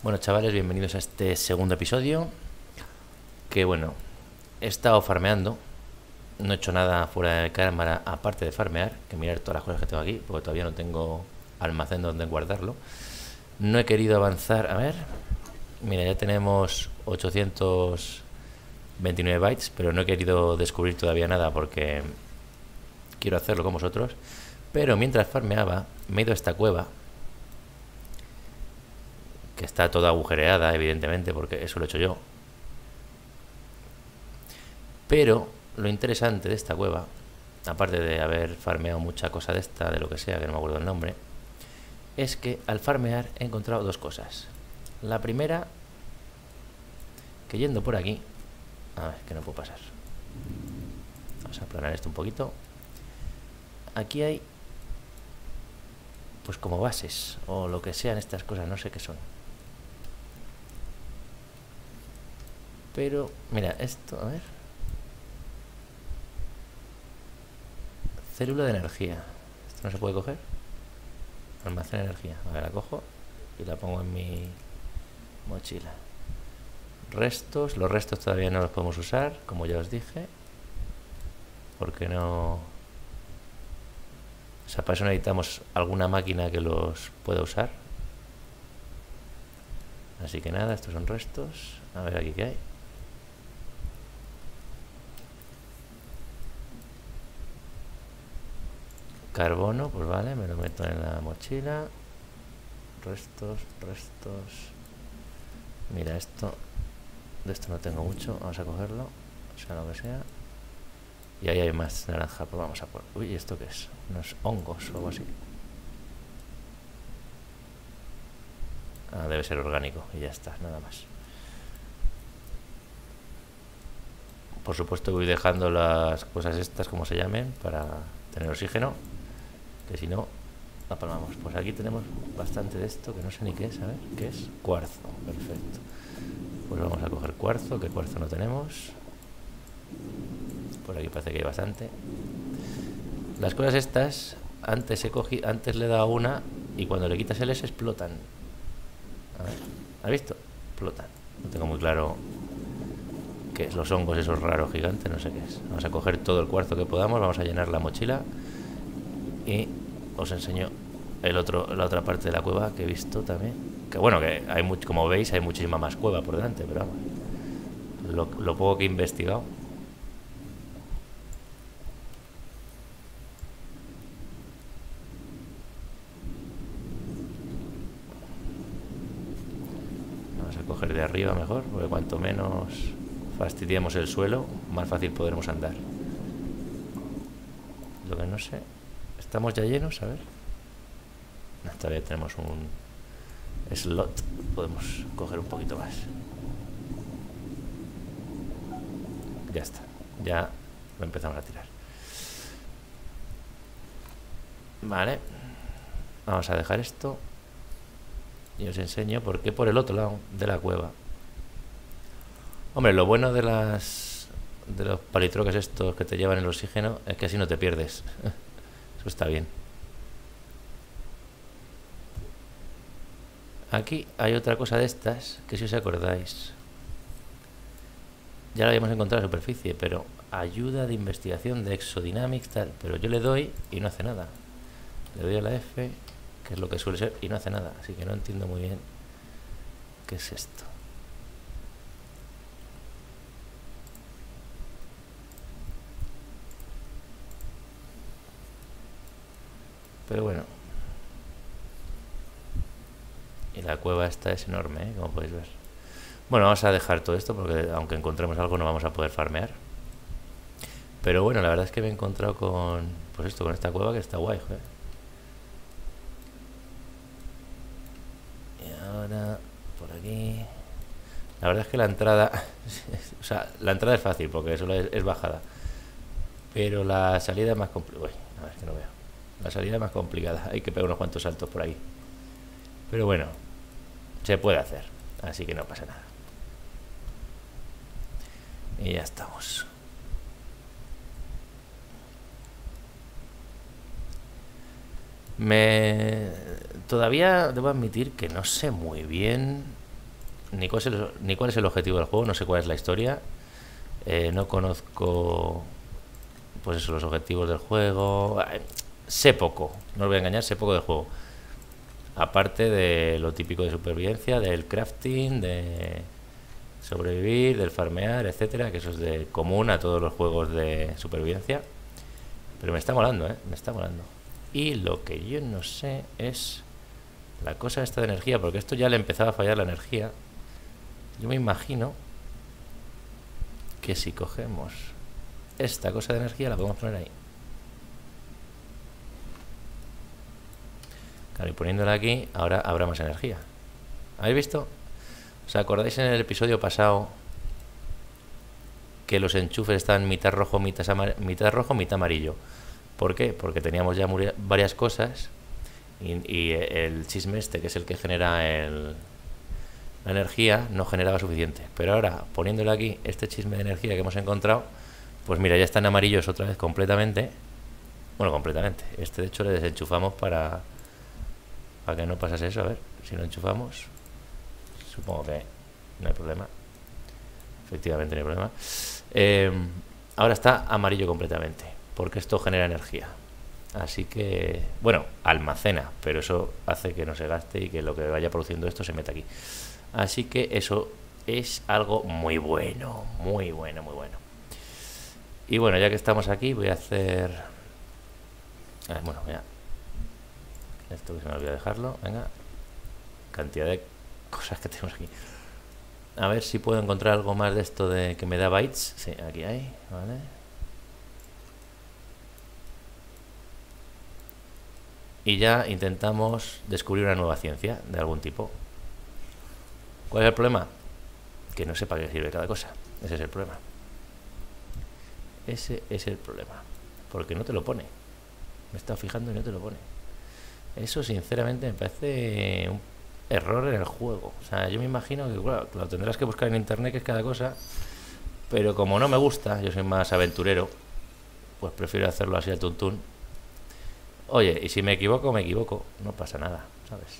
Bueno, chavales, bienvenidos a este segundo episodio. Que bueno, he estado farmeando. No he hecho nada fuera de cámara aparte de farmear, que mirar todas las cosas que tengo aquí, porque todavía no tengo almacén donde guardarlo. No he querido avanzar. A ver, mira, ya tenemos 829 bytes, pero no he querido descubrir todavía nada porque quiero hacerlo con vosotros. Pero mientras farmeaba, me he ido a esta cueva, que está toda agujereada, evidentemente, porque eso lo he hecho yo. Pero lo interesante de esta cueva, aparte de haber farmeado mucha cosa de esta, de lo que sea, que no me acuerdo el nombre, es que al farmear he encontrado dos cosas. La primera, que yendo por aquí... A ver, que no puedo pasar. Vamos a aplanar esto un poquito. Aquí hay, pues como bases, o lo que sean estas cosas, no sé qué son. Pero, mira, esto, a ver. Célula de energía. ¿Esto no se puede coger? Almacén de energía. A ver, la cojo y la pongo en mi mochila. Restos. Los restos todavía no los podemos usar, como ya os dije. Porque no... O sea, para eso necesitamos alguna máquina que los pueda usar. Así que nada, estos son restos. A ver aquí qué hay. Carbono, pues vale, me lo meto en la mochila. Restos. Mira, esto. De esto no tengo mucho, vamos a cogerlo. O sea, lo que sea. Y ahí hay más naranja, pues vamos a por... Uy, ¿esto qué es? Unos hongos o algo así. Ah, debe ser orgánico y ya está, nada más. Por supuesto voy dejando las cosas estas, como se llamen, para tener oxígeno, que si no, la palmamos. Pues aquí tenemos bastante de esto, que no sé ni qué es, a ver, ¿qué es? Cuarzo, perfecto. Pues vamos a coger cuarzo, que cuarzo no tenemos. Por aquí parece que hay bastante. Las cosas estas, antes le he dado una y cuando le quitas el S explotan. A ver, ¿has visto? Explotan. No tengo muy claro qué es, los hongos esos raros gigantes, no sé qué es. Vamos a coger todo el cuarzo que podamos, vamos a llenar la mochila y os enseño la otra parte de la cueva que he visto también. Que bueno, que hay mucho, como veis, hay muchísima más cueva por delante, pero vamos, lo poco que he investigado. Vamos a coger de arriba mejor, porque cuanto menos fastidiemos el suelo, más fácil podremos andar. Lo que no sé, estamos ya llenos, a ver. No, todavía tenemos un slot, podemos coger un poquito más. Ya está, ya lo empezamos a tirar. Vale, vamos a dejar esto y os enseño por qué por el otro lado de la cueva. Hombre, lo bueno de los palitroques estos que te llevan el oxígeno es que así no te pierdes. Eso está bien. Aquí hay otra cosa de estas que, si os acordáis, ya la habíamos encontrado en la superficie, pero ayuda de investigación de Exodynamics tal, pero yo le doy y no hace nada. Le doy a la F, que es lo que suele ser, y no hace nada, así que no entiendo muy bien qué es esto. Pero bueno, y la cueva esta es enorme, ¿eh? Como podéis ver. Bueno, vamos a dejar todo esto porque aunque encontremos algo no vamos a poder farmear. Pero bueno, la verdad es que me he encontrado con, pues esto, con esta cueva que está guay, joder. Y ahora, por aquí... La verdad es que la entrada... o sea, la entrada es fácil porque solo es bajada. Pero la salida es más complicada. A ver, que no veo. La salida es más complicada. Hay que pegar unos cuantos saltos por ahí. Pero bueno, se puede hacer. Así que no pasa nada. Y ya estamos. Todavía debo admitir que no sé muy bien ni cuál es el objetivo del juego, no sé cuál es la historia. No conozco, pues eso, los objetivos del juego. Sé poco, no os voy a engañar, sé poco del juego. Aparte de lo típico de supervivencia, del crafting, de sobrevivir, del farmear, etcétera, que eso es de común a todos los juegos de supervivencia. Pero me está molando, me está molando. Y lo que yo no sé es la cosa esta de energía, porque esto ya le empezaba a fallar la energía. Yo me imagino que si cogemos esta cosa de energía la podemos poner ahí. Claro, y poniéndola aquí, ahora habrá más energía. ¿Habéis visto? ¿Os acordáis en el episodio pasado que los enchufes estaban mitad rojo, mitad amarillo? ¿Por qué? Porque teníamos ya varias cosas y el chisme este, que es el que genera la energía, no generaba suficiente. Pero ahora, poniéndole aquí este chisme de energía que hemos encontrado, pues mira, ya están amarillos otra vez completamente. Bueno, completamente. Este de hecho le desenchufamos para que no pasase eso. A ver, si lo enchufamos, supongo que no hay problema. Efectivamente no hay problema. Ahora está amarillo completamente, porque esto genera energía. Así que, bueno, almacena, pero eso hace que no se gaste y que lo que vaya produciendo esto se meta aquí. Así que eso es algo muy bueno, muy bueno, muy bueno. Y bueno, ya que estamos aquí, voy a hacer... bueno, ya. Esto que se me olvidó dejarlo. Venga. Cantidad de cosas que tenemos aquí. A ver si puedo encontrar algo más de esto de que me da bytes. Sí, aquí hay, vale. Y ya intentamos descubrir una nueva ciencia de algún tipo. ¿Cuál es el problema? Que no sé para qué sirve cada cosa. Ese es el problema. Ese es el problema. Porque no te lo pone. Me he estado fijando y no te lo pone. Eso sinceramente me parece un error en el juego. O sea, yo me imagino que claro, lo tendrás que buscar en internet, que es cada cosa. Pero como no me gusta, yo soy más aventurero, pues prefiero hacerlo así al tuntún. Oye, y si me equivoco, no pasa nada, ¿sabes?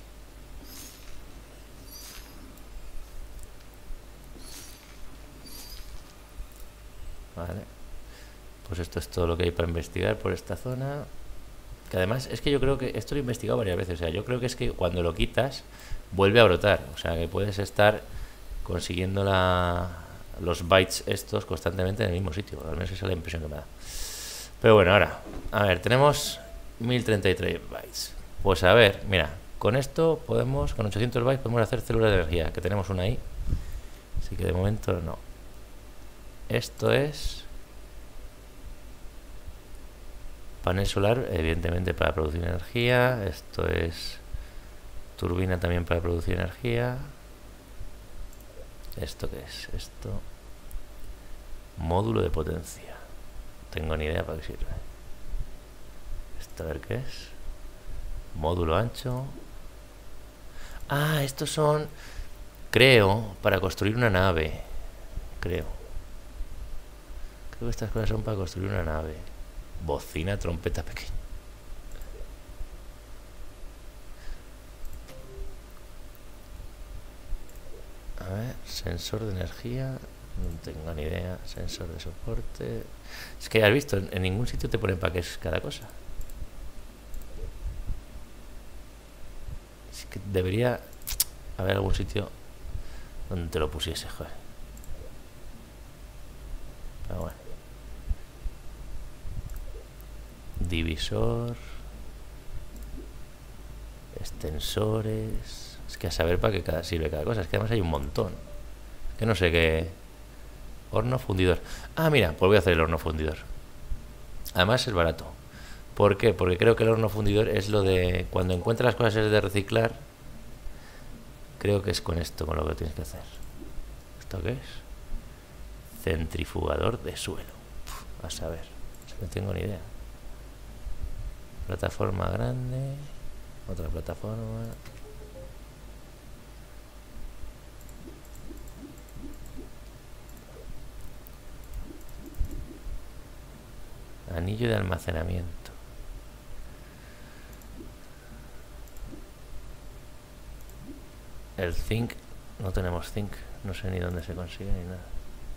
Vale. Pues esto es todo lo que hay para investigar por esta zona. Que además es que yo creo que esto lo he investigado varias veces. O sea, yo creo que es que cuando lo quitas vuelve a brotar. O sea, que puedes estar consiguiendo los bytes estos constantemente en el mismo sitio. Al menos esa es la impresión que me da. Pero bueno, ahora, a ver, tenemos 1033 bytes. Pues a ver, mira, con esto podemos, con 800 bytes podemos hacer células de energía, que tenemos una ahí. Así que de momento no. Esto es panel solar, evidentemente para producir energía. Esto es turbina también para producir energía. ¿Esto qué es? Esto, módulo de potencia. No tengo ni idea para qué sirve. Esto a ver qué es. Módulo ancho. Ah, estos son, creo, para construir una nave. Creo que estas cosas son para construir una nave. Bocina, trompeta pequeña. A ver, sensor de energía. No tengo ni idea. Sensor de soporte. Es que has visto, en ningún sitio te ponen para qué es cada cosa. Es que debería haber algún sitio donde te lo pusiese, joder. Pero bueno. Divisor. Extensores. Es que a saber para qué sirve cada cosa. Es que además hay un montón. Que no sé qué. Horno fundidor. Ah, mira, pues voy a hacer el horno fundidor. Además es barato. ¿Por qué? Porque creo que el horno fundidor es lo de... Cuando encuentras las cosas de reciclar, creo que es con esto con lo que tienes que hacer. ¿Esto qué es? Centrifugador de suelo. A saber. No tengo ni idea. Plataforma grande. Otra plataforma. Anillo de almacenamiento. El zinc No tenemos zinc. No sé ni dónde se consigue ni nada.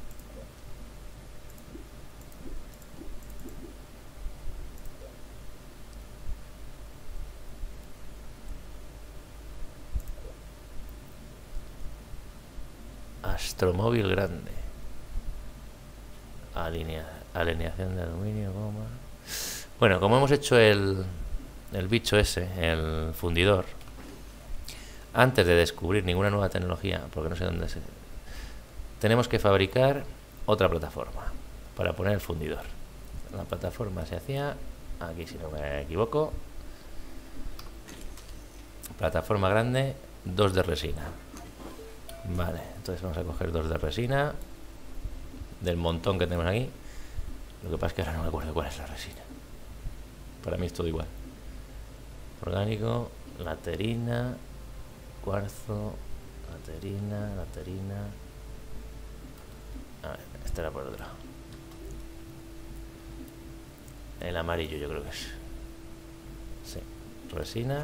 Astromóvil grande. Alineación de aluminio, goma. Bueno, como hemos hecho el bicho ese, el fundidor, antes de descubrir ninguna nueva tecnología, porque no sé dónde se... Tenemos que fabricar otra plataforma para poner el fundidor. La plataforma se hacía aquí, si no me equivoco. Plataforma grande, 2 de resina. Vale, entonces vamos a coger 2 de resina del montón que tenemos aquí. Lo que pasa es que ahora no me acuerdo cuál es la resina. Para mí es todo igual. Orgánico, laterina, cuarzo, laterina. A ver, este era por otro. El amarillo yo creo que es. Sí, resina.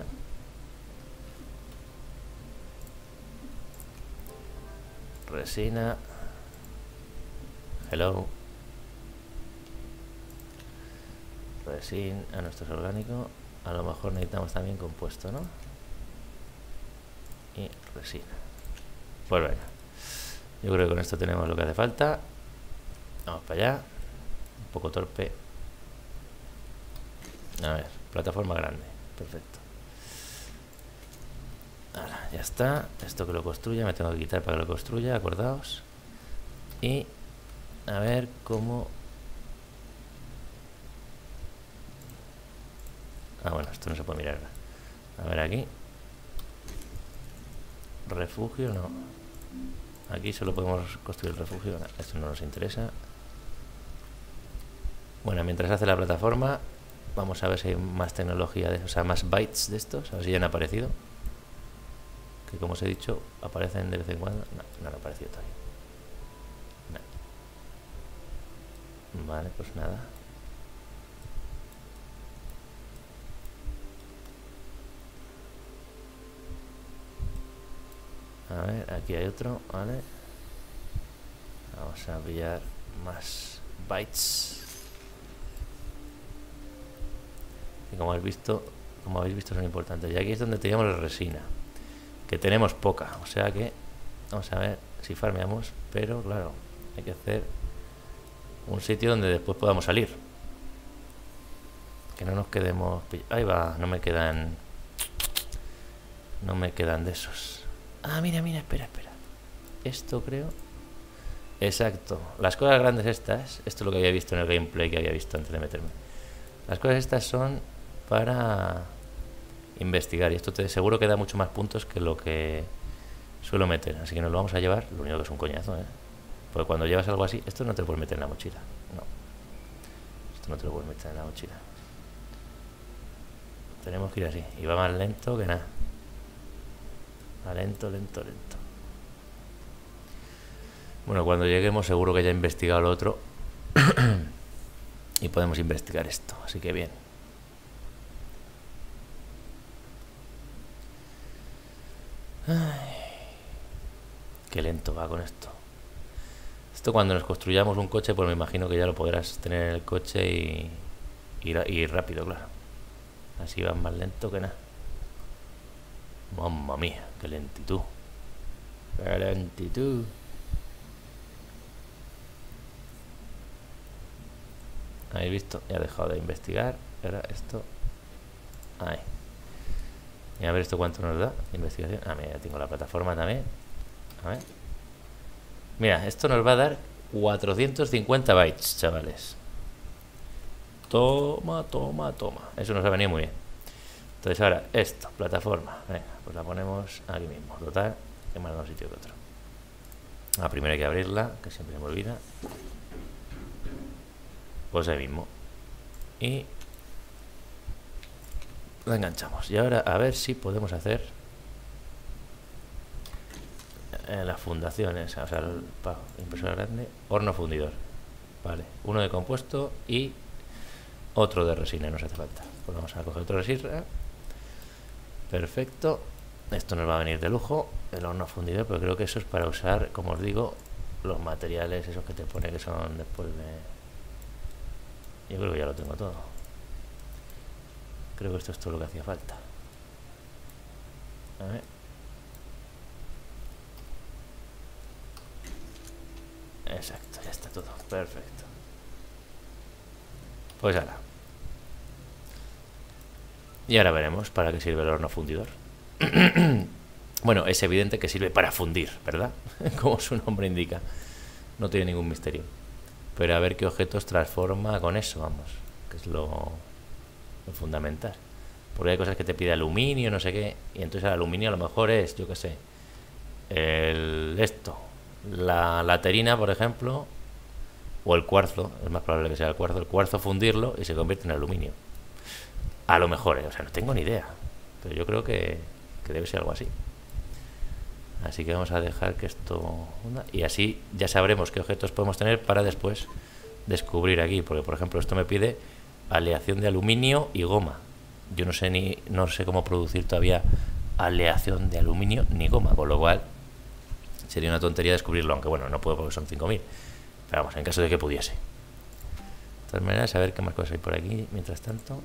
Resina. Hello. Resina. Ah, no, esto es orgánico. A lo mejor necesitamos también compuesto, ¿no? Y resina. Pues venga. Yo creo que con esto tenemos lo que hace falta. Vamos para allá. Un poco torpe. A ver, plataforma grande. Perfecto. Ahora, ya está. Esto que lo construya, me tengo que quitar para que lo construya, acordaos. Y a ver cómo... Ah, bueno, esto no se puede mirar. A ver aquí. Refugio, no. Aquí solo podemos construir el refugio. Esto no nos interesa. Bueno, mientras hace la plataforma, vamos a ver si hay más tecnología, o sea, más bytes de estos. A ver si ya han aparecido. Que como os he dicho, aparecen de vez en cuando. No han aparecido todavía. No. Vale, pues nada. A ver, aquí hay otro, ¿vale? Vamos a pillar más bytes. Y como habéis visto son importantes. Y aquí es donde teníamos la resina, que tenemos poca, o sea que vamos a ver si farmeamos, pero claro, hay que hacer un sitio donde después podamos salir. Que no nos quedemos... Ahí va, no me quedan de esos. Ah, mira, espera. Esto creo... Exacto. Las cosas grandes estas, esto es lo que había visto en el gameplay que había visto antes de meterme. Las cosas estas son para investigar y esto seguro que da mucho más puntos que lo que suelo meter. Así que nos lo vamos a llevar, lo único que es un coñazo, ¿eh? Porque cuando llevas algo así, esto no te lo puedes meter en la mochila. No. Esto no te lo puedes meter en la mochila. Tenemos que ir así. Y va más lento que nada. Va lento. Bueno, cuando lleguemos seguro que ya he investigado lo otro. Y podemos investigar esto. Así que bien. Ay, qué lento va con esto. Esto cuando nos construyamos un coche, pues me imagino que ya lo podrás tener en el coche y ir rápido, claro. Así va más lento que nada. Mamma mía, qué lentitud. Qué lentitud. ¿Habéis visto? Ya he dejado de investigar. Ahora esto. Ahí. Y a ver esto cuánto nos da. Investigación. Ah, mira, ya tengo la plataforma también. A ver. Mira, esto nos va a dar 450 bytes, chavales. Toma. Eso nos ha venido muy bien. Entonces ahora, esto, plataforma. Venga, pues la ponemos aquí mismo. Total, que más da un sitio que otro. Ah, primero hay que abrirla, que siempre se me olvida. Pues ahí mismo. Y la enganchamos. Y ahora a ver si podemos hacer las fundaciones. O sea, impresora grande, horno fundidor. Vale, uno de compuesto y otro de resina, no nos hace falta. Pues vamos a coger otro de resina. Perfecto. Esto nos va a venir de lujo, el horno fundidor, pero creo que eso es para usar, como os digo, los materiales esos que te pone que son después de... Yo creo que ya lo tengo todo. Creo que esto es todo lo que hacía falta. A ver. Exacto, ya está todo. Perfecto. Pues ahora. Y ahora veremos para qué sirve el horno fundidor. Bueno, es evidente que sirve para fundir, ¿verdad? Como su nombre indica. No tiene ningún misterio. Pero a ver qué objetos transforma con eso, vamos. Que es lo fundamental. Porque hay cosas que te pide aluminio, no sé qué. Y entonces el aluminio a lo mejor es, yo qué sé, la laterina, por ejemplo, o el cuarzo. Es más probable que sea el cuarzo. El cuarzo fundirlo y se convierte en aluminio. A lo mejor, o sea, no tengo ni idea. Pero yo creo que debe ser algo así. Así que vamos a dejar que esto... Y así ya sabremos qué objetos podemos tener para después descubrir aquí. Porque, por ejemplo, esto me pide aleación de aluminio y goma. Yo no sé cómo producir todavía aleación de aluminio ni goma. Con lo cual sería una tontería descubrirlo. Aunque bueno, no puedo porque son 5000. Pero vamos, en caso de que pudiese. De todas maneras, a ver qué más cosas hay por aquí. Mientras tanto...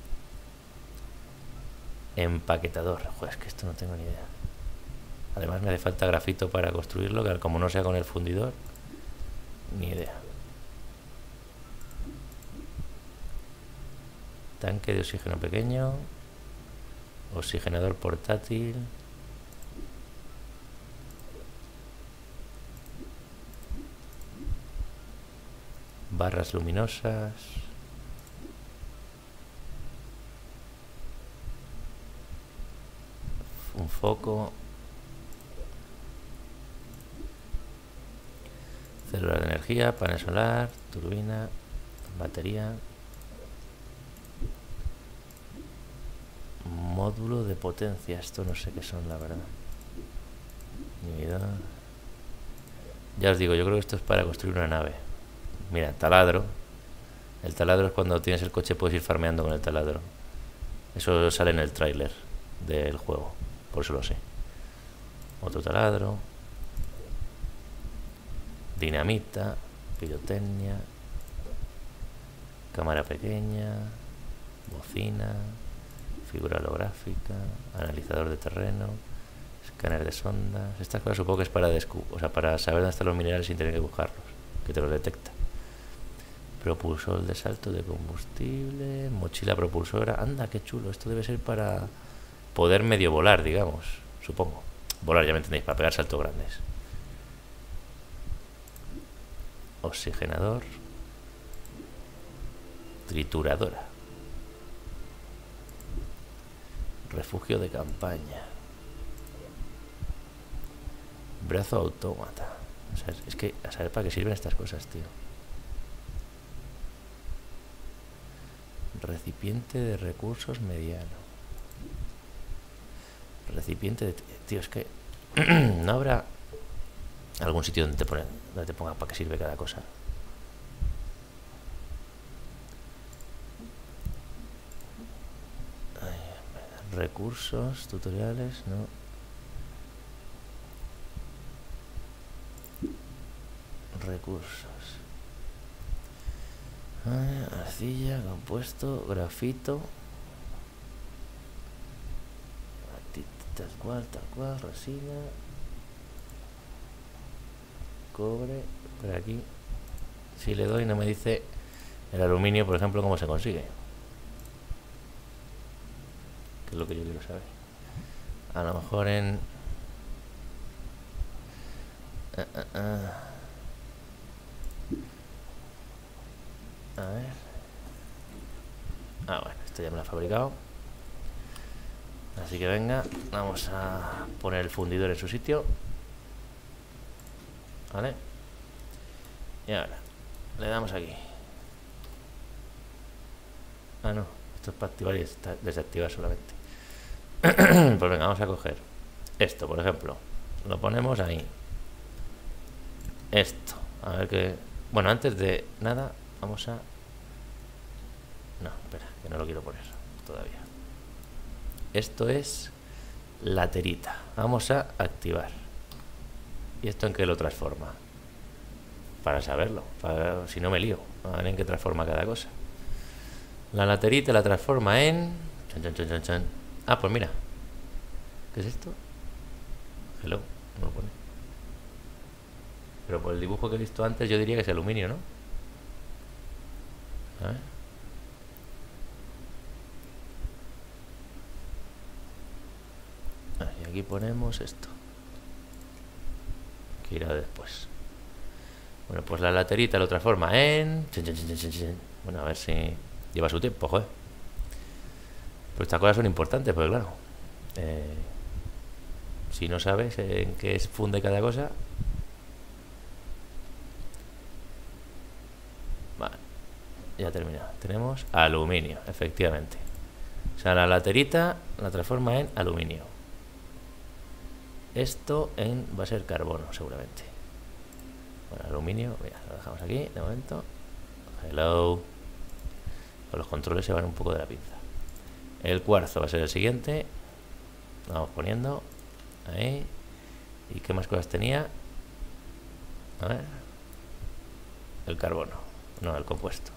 Empaquetador. Joder, es que esto no tengo ni idea. Además me hace falta grafito para construirlo, que como no sea con el fundidor, ni idea. Tanque de oxígeno pequeño. Oxigenador portátil. Barras luminosas. Un foco. Células de energía, panel solar, turbina, batería. Módulo de potencia. Esto no sé qué son, la verdad. Ni idea. Ya os digo, yo creo que esto es para construir una nave. Mira, taladro. El taladro es cuando tienes el coche, puedes ir farmeando con el taladro. Eso sale en el tráiler del juego, por eso lo sé. Otro taladro. Dinamita. Pirotecnia. Cámara pequeña. Bocina. Figura holográfica. Analizador de terreno. Escáner de sondas. Estas cosas supongo que es para para saber dónde están los minerales sin tener que buscarlos, que te los detecta. Propulsor de salto de combustible. Mochila propulsora. Anda, qué chulo. Esto debe ser para poder medio volar, digamos. Supongo. Volar, ya me entendéis, para pegar saltos grandes. Oxigenador. Trituradora. Refugio de campaña. Brazo autómata. O sea, es que a saber para qué sirven estas cosas, tío. Recipiente de recursos mediano. Recipiente de... Tío, es que... ¿No habrá algún sitio donde te ponga para qué sirve cada cosa? Recursos, tutoriales, no. Recursos. Arcilla, compuesto, grafito. Tal cual, resina. Cobre. Por aquí. Si le doy no me dice el aluminio, por ejemplo, cómo se consigue. Que es lo que yo quiero saber. A lo mejor en... A ver. Bueno, esto ya me lo ha fabricado. Así que venga, vamos a poner el fundidor en su sitio. Vale. Y ahora le damos aquí. No, esto es para activar y desactivar solamente. Pues venga, vamos a coger esto, por ejemplo. Lo ponemos ahí. Esto, a ver qué... Bueno, antes de nada, vamos a... No, espera, que no lo quiero poner todavía. Esto es laterita. Vamos a activar. ¿Y esto en qué lo transforma? Para saberlo, si no me lío, a ver en qué transforma cada cosa. La laterita la transforma en... Ah, pues mira. ¿Qué es esto? Hello, no lo pone. Pero por el dibujo que he visto antes yo diría que es aluminio, ¿no? A ver. Y aquí ponemos esto, que irá después. Bueno, pues la laterita lo transforma en... Bueno, a ver si lleva su tiempo, joder. Pero estas cosas son importantes, porque claro, si no sabes en qué funde cada cosa... Vale, ya terminado. Tenemos aluminio, efectivamente. O sea, la laterita la transforma en aluminio. Esto va a ser carbono, seguramente. Bueno, aluminio, mira, lo dejamos aquí de momento. Hello. Los controles se van un poco de la pinza. El cuarzo va a ser el siguiente. Lo vamos poniendo ahí. ¿Y qué más cosas tenía? A ver. El carbono. No, el compuesto.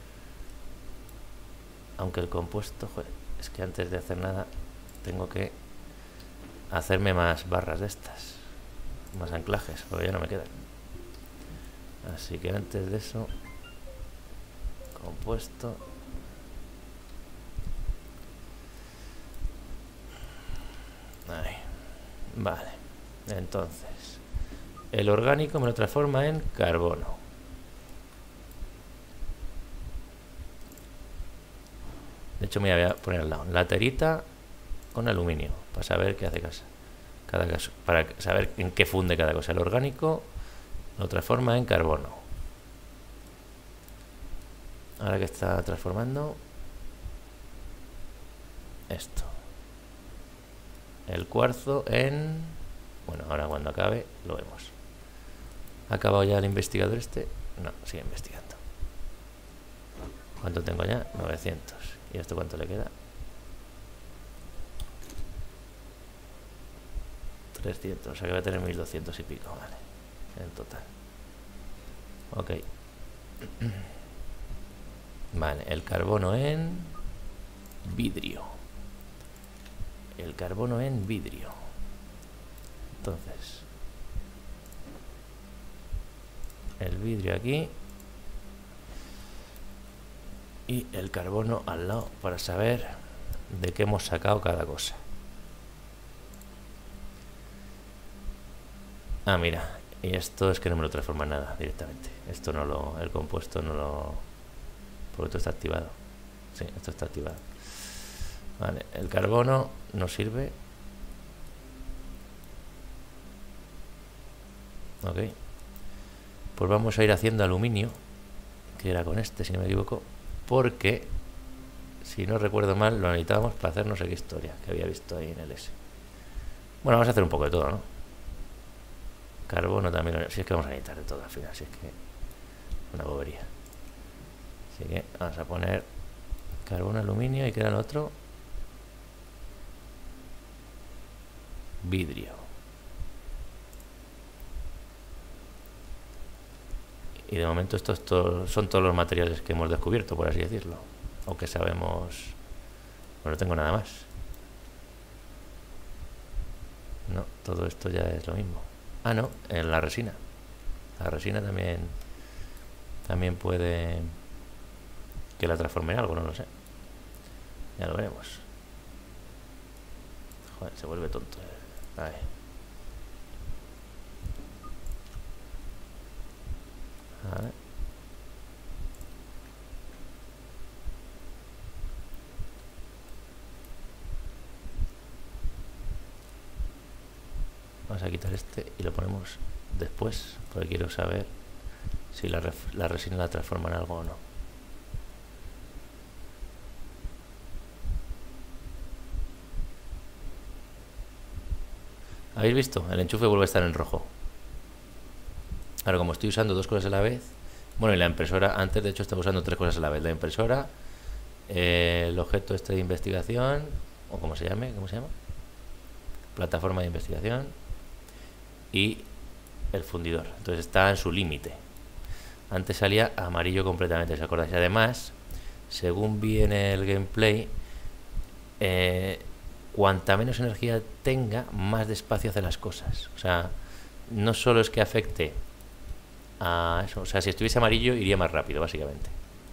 Aunque el compuesto, joder, es que antes de hacer nada tengo que hacerme más barras de estas, más anclajes, porque ya no me quedan. Así que antes de eso, compuesto. Ahí. Vale, entonces el orgánico me lo transforma en carbono. De hecho me voy a poner al lado laterita con aluminio para saber qué hace cada caso, para saber en qué funde cada cosa. El orgánico lo transforma en carbono. Ahora que está transformando esto, el cuarzo en... Bueno, ahora cuando acabe lo vemos. ¿Ha acabado ya el investigador este? No, sigue investigando. ¿Cuánto tengo ya? 900. ¿Y esto cuánto le queda? 300, o sea que va a tener 1200 y pico, vale, en total. Ok. Vale, el carbono en vidrio. El carbono en vidrio. Entonces, el vidrio aquí y el carbono al lado para saber de qué hemos sacado cada cosa. Ah, mira, y esto es que no me lo transforma en nada directamente. Esto no lo... el compuesto no lo... porque esto está activado. Sí, esto está activado. Vale, el carbono no sirve. Ok. Pues vamos a ir haciendo aluminio, que era con este, si no me equivoco, porque, si no recuerdo mal, lo necesitábamos para hacer no sé qué historia que había visto ahí en el S. Bueno, vamos a hacer un poco de todo, ¿no? Carbono también, si es que vamos a necesitar de todo al final, si es que una bobería. Así que vamos a poner carbono, aluminio y ¿qué era el otro? Vidrio. Y de momento estos son todos los materiales que hemos descubierto, por así decirlo, o que sabemos. Bueno, no tengo nada más. No, todo esto ya es lo mismo. Ah, no, en la resina. La resina también puede que la transforme en algo, no lo sé. Ya lo veremos. Joder, se vuelve tonto. Ahí. Vale. Vamos a quitar este y lo ponemos después, porque quiero saber si la resina la transforma en algo o no. ¿Habéis visto? El enchufe vuelve a estar en rojo. Ahora, como estoy usando dos cosas a la vez, bueno, y la impresora, antes de hecho estaba usando tres cosas a la vez. La impresora, el objeto este de investigación, o como se llame, ¿cómo se llama? plataforma de investigación y el fundidor. Entonces está en su límite. Antes salía amarillo completamente, ¿os acordáis? Y además, según vi en el gameplay, cuanta menos energía tenga, más despacio hace las cosas. O sea, no solo es que afecte a eso, o sea, si estuviese amarillo iría más rápido, básicamente.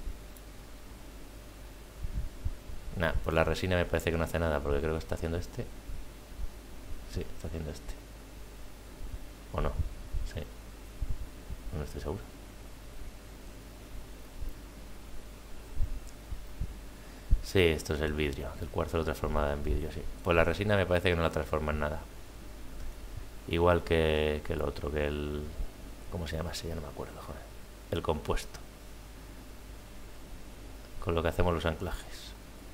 Nah, pues la resina me parece que no hace nada, porque creo que está haciendo este. Sí, está haciendo este. ¿O no? Sí. No estoy seguro. Sí, esto es el vidrio. El cuarzo lo transforma en vidrio, sí. Pues la resina me parece que no la transforma en nada. Igual que el otro, que el... ¿Cómo se llama ese? Ya no me acuerdo, joder. El compuesto. Con lo que hacemos los anclajes.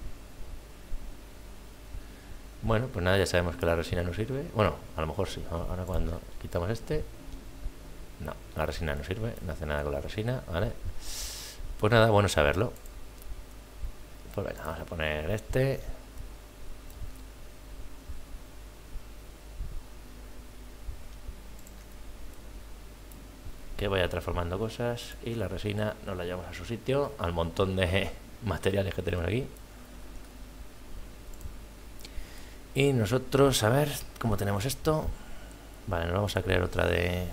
Bueno, pues nada, ya sabemos que la resina no sirve. Bueno, a lo mejor sí. Ahora cuando quitamos este... No, la resina no sirve. No hace nada con la resina, ¿vale? Pues nada, bueno saberlo. Pues venga, vamos a poner este. Que vaya transformando cosas. Y la resina nos la llevamos a su sitio. Al montón de materiales que tenemos aquí. Y nosotros, a ver cómo tenemos esto. Vale, nos vamos a crear otra de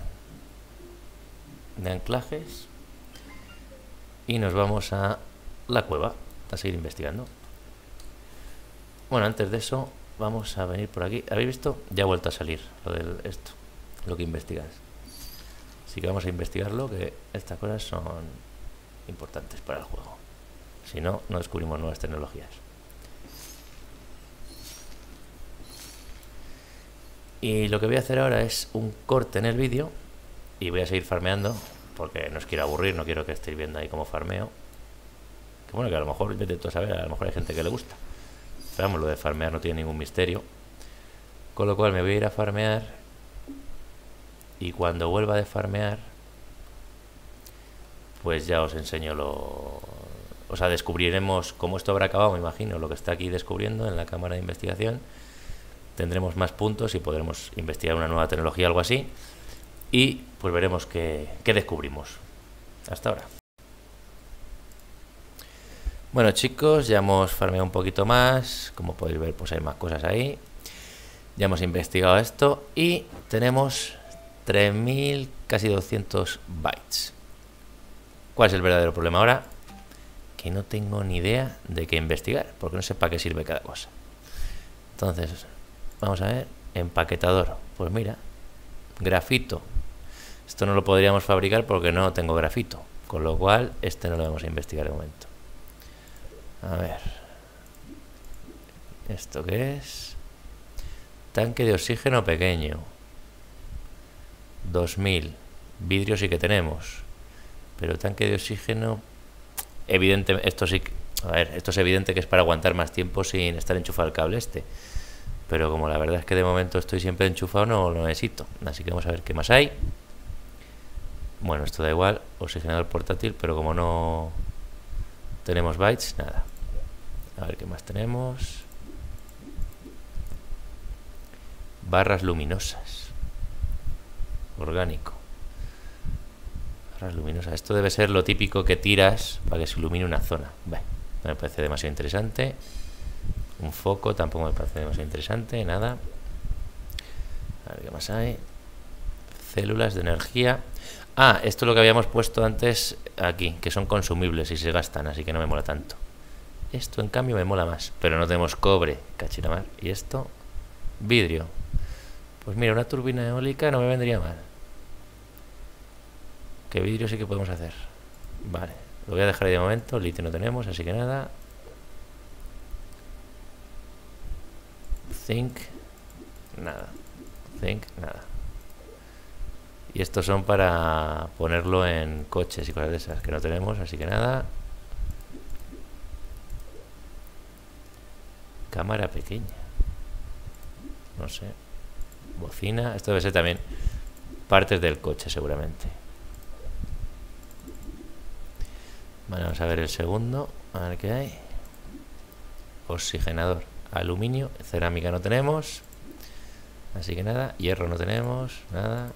anclajes. Y nos vamos a la cueva a seguir investigando. Bueno, antes de eso vamos a venir por aquí. ¿Habéis visto? Ya ha vuelto a salir lo de esto, lo que investigas. Así que vamos a investigarlo, que estas cosas son importantes para el juego. Si no, no descubrimos nuevas tecnologías. Y lo que voy a hacer ahora es un corte en el vídeo y voy a seguir farmeando, porque no os quiero aburrir, no quiero que estéis viendo ahí cómo farmeo. Que bueno, que a lo mejor, vete tú a saber, a lo mejor hay gente que le gusta. Pero vamos, lo de farmear no tiene ningún misterio. Con lo cual me voy a ir a farmear. Y cuando vuelva de farmear, pues ya os enseño lo... O sea, descubriremos cómo esto habrá acabado, me imagino, lo que está aquí descubriendo en la cámara de investigación. Tendremos más puntos y podremos investigar una nueva tecnología, algo así. Y pues veremos qué descubrimos. Hasta ahora. Bueno, chicos, ya hemos farmeado un poquito más. Como podéis ver, pues hay más cosas ahí. Ya hemos investigado esto y tenemos 3000, casi 200 bytes. ¿Cuál es el verdadero problema ahora? Que no tengo ni idea de qué investigar, porque no sé para qué sirve cada cosa. Entonces, vamos a ver. Empaquetador. Pues mira, grafito. Esto no lo podríamos fabricar porque no tengo grafito, con lo cual este no lo vamos a investigar de momento. A ver, ¿esto qué es? Tanque de oxígeno pequeño. 2000. Vidrio sí que tenemos, pero tanque de oxígeno, evidente, esto sí, a ver, esto es evidente que es para aguantar más tiempo sin estar enchufado el cable este. Pero como la verdad es que de momento estoy siempre enchufado, no lo necesito. Así que vamos a ver qué más hay. Bueno, esto da igual, oxigenador portátil, pero como no tenemos bytes, nada. A ver qué más tenemos. Barras luminosas. Orgánico. Barras luminosas. Esto debe ser lo típico que tiras para que se ilumine una zona. Bueno, no me parece demasiado interesante. Un foco tampoco me parece demasiado interesante. Nada. A ver qué más hay. Células de energía. Ah, esto es lo que habíamos puesto antes aquí, que son consumibles y se gastan, así que no me mola tanto. Esto en cambio me mola más, pero no tenemos cobre, cachiramar. Y esto, vidrio. Pues mira, una turbina eólica no me vendría mal. Que vidrio sí que podemos hacer. Vale, lo voy a dejar ahí de momento. Litio no tenemos, así que nada. Zinc, nada. Zinc, nada. Y estos son para ponerlo en coches y cosas de esas que no tenemos, así que nada. Cámara pequeña. No sé. Bocina. Esto debe ser también partes del coche, seguramente. Vale, vamos a ver el segundo. A ver qué hay. Oxigenador. Aluminio. Cerámica no tenemos. Así que nada, hierro no tenemos, nada.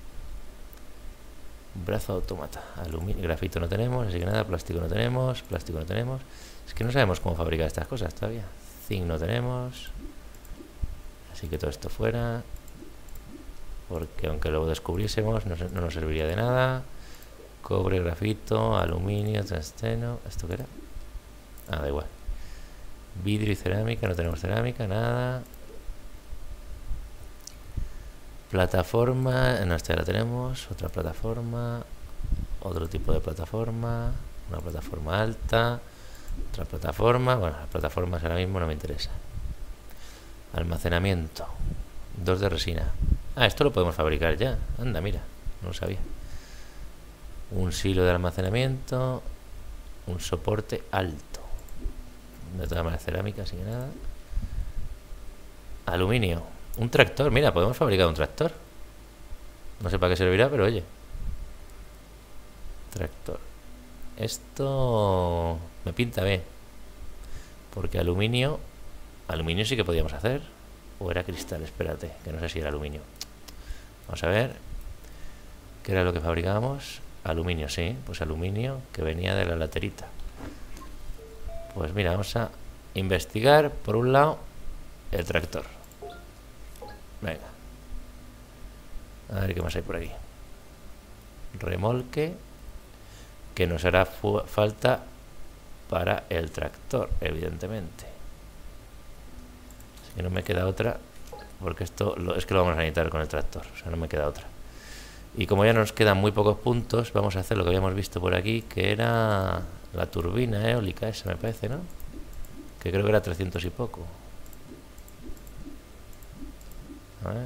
Brazo autómata, aluminio, grafito no tenemos, así que nada, plástico no tenemos, plástico no tenemos. Es que no sabemos cómo fabricar estas cosas todavía. Zinc no tenemos, así que todo esto fuera, porque aunque lo descubriésemos no nos serviría de nada. Cobre, grafito, aluminio, tungsteno. ¿Esto qué era? Ah, da igual. Vidrio y cerámica, no tenemos cerámica, nada. Plataforma, no, esta ya la tenemos. Otra plataforma, otro tipo de plataforma, una plataforma alta, otra plataforma. Bueno, las plataformas ahora mismo no me interesan. Almacenamiento, 2 de resina. Ah, esto lo podemos fabricar ya. Anda, mira, no lo sabía. Un silo de almacenamiento, un soporte alto. De todas maneras, cerámica, así que nada. Aluminio, un tractor. Mira, podemos fabricar un tractor. No sé para qué servirá, pero oye. Tractor. Esto me pinta bien. Porque aluminio sí que podíamos hacer. O era cristal, espérate, que no sé si era aluminio. Vamos a ver. ¿Qué era lo que fabricábamos? Aluminio, sí, pues aluminio que venía de la laterita. Pues mira, vamos a investigar por un lado el tractor. Venga, a ver qué más hay por aquí. Remolque que nos hará falta para el tractor, evidentemente. Así que no me queda otra, porque esto es que lo vamos a necesitar con el tractor, o sea, no me queda otra. Y como ya nos quedan muy pocos puntos, vamos a hacer lo que habíamos visto por aquí, que era la turbina eólica esa, me parece, ¿no? Que creo que era 300 y poco. A ver.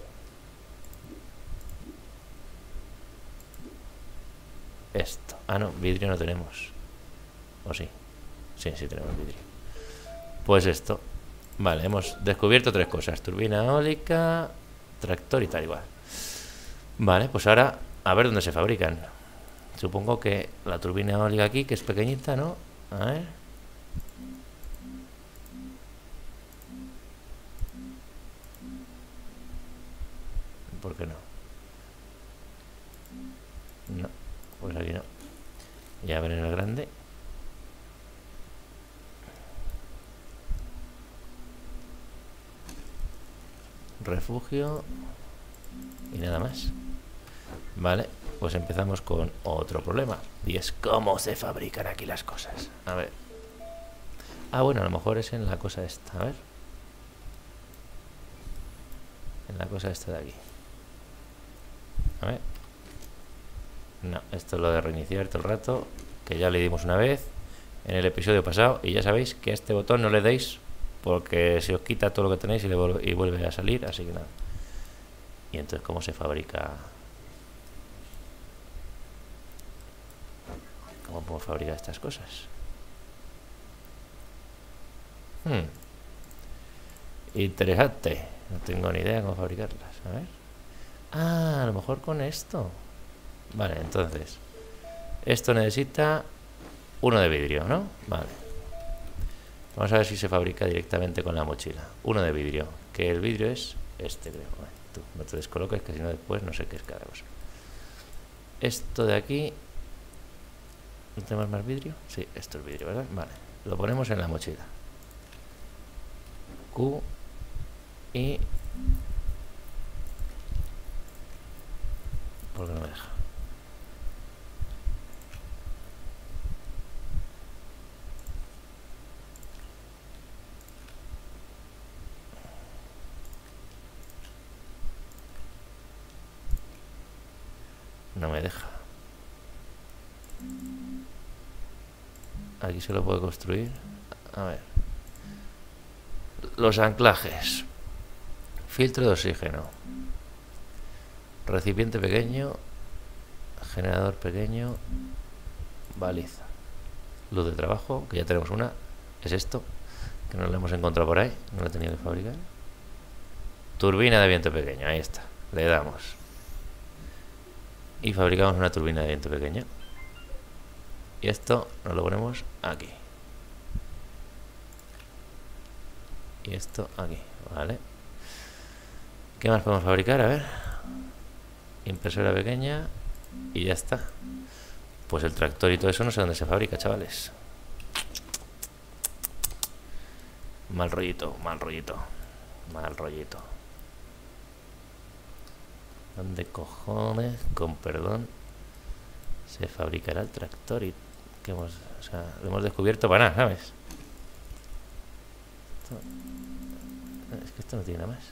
Esto. Ah, no, vidrio no tenemos. ¿O sí? Sí, sí tenemos vidrio. Pues esto. Vale, hemos descubierto 3 cosas. Turbina eólica, tractor y tal igual. Vale, pues ahora a ver dónde se fabrican. Supongo que la turbina eólica aquí, que es pequeñita, ¿no? A ver. ¿Por qué no? No, pues aquí no. Y a ver en el grande. Refugio. Y nada más. Vale, pues empezamos con otro problema. Y es cómo se fabrican aquí las cosas. A ver. Ah, bueno, a lo mejor es en la cosa esta. A ver. En la cosa esta de aquí. A ver. No, esto es lo de reiniciar todo el rato, que ya le dimos una vez en el episodio pasado. Y ya sabéis que a este botón no le deis, porque se os quita todo lo que tenéis y vuelve a salir. Así que nada. Y entonces, ¿cómo se fabrica? ¿Cómo puedo fabricar estas cosas? Interesante. No tengo ni idea de cómo fabricarlas. A ver. Ah, a lo mejor con esto. Vale, entonces esto necesita uno de vidrio, ¿no? Vale. Vamos a ver si se fabrica directamente con la mochila. Uno de vidrio. Que el vidrio es este, creo. Vale, tú no te descoloques, que si no después no sé qué es cada cosa. Esto de aquí. ¿No tenemos más vidrio? Sí, esto es vidrio, ¿verdad? Vale. Lo ponemos en la mochila. Q y... ¿Por qué no me deja? No me deja. Aquí se lo puede construir. A ver. Los anclajes. Filtro de oxígeno. Recipiente pequeño. Generador pequeño. Baliza. Luz de trabajo, que ya tenemos una. Es esto, que no lo hemos encontrado por ahí. No lo he tenido que fabricar. Turbina de viento pequeño, ahí está. Le damos. Y fabricamos una turbina de viento pequeño. Y esto nos lo ponemos aquí. Y esto aquí, ¿vale? ¿Qué más podemos fabricar? A ver. Impresora pequeña. Y ya está. Pues el tractor y todo eso no sé dónde se fabrica, chavales. Mal rollito, mal rollito. Mal rollito. ¿Dónde cojones, con perdón, se fabricará el tractor? Y que hemos, o sea, lo hemos descubierto para nada, ¿sabes? Es que esto no tiene nada más.